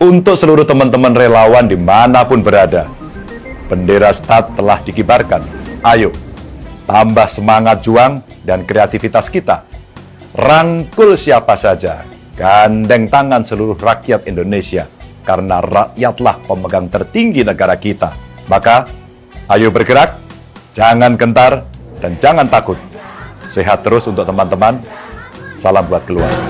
Untuk seluruh teman-teman relawan dimanapun berada, bendera Start telah dikibarkan. Ayo, tambah semangat juang dan kreativitas kita. Rangkul siapa saja, gandeng tangan seluruh rakyat Indonesia, karena rakyatlah pemegang tertinggi negara kita. Maka, ayo bergerak, jangan gentar, dan jangan takut. Sehat terus untuk teman-teman. Salam buat keluarga.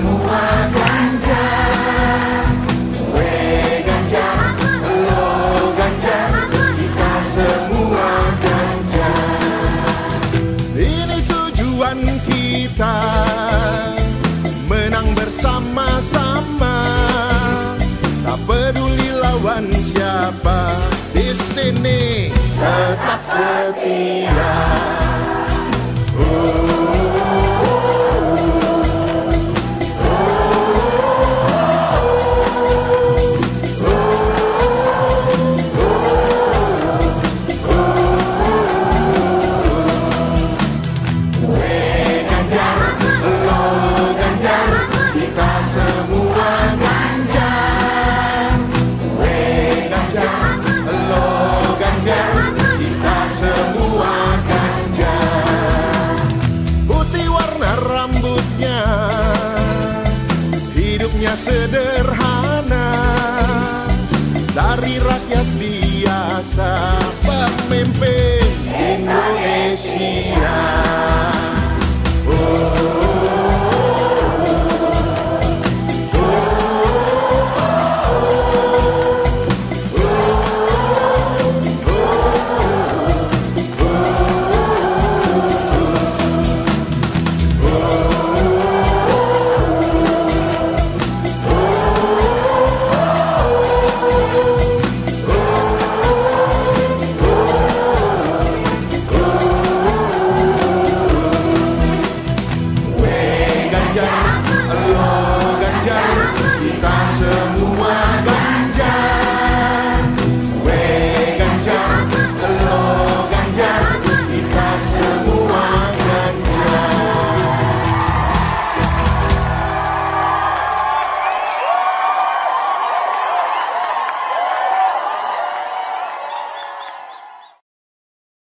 Kita menang bersama-sama, tak peduli lawan siapa, di sini tetap setia. Hidupnya sederhana, dari rakyat biasa, pemimpin Indonesia.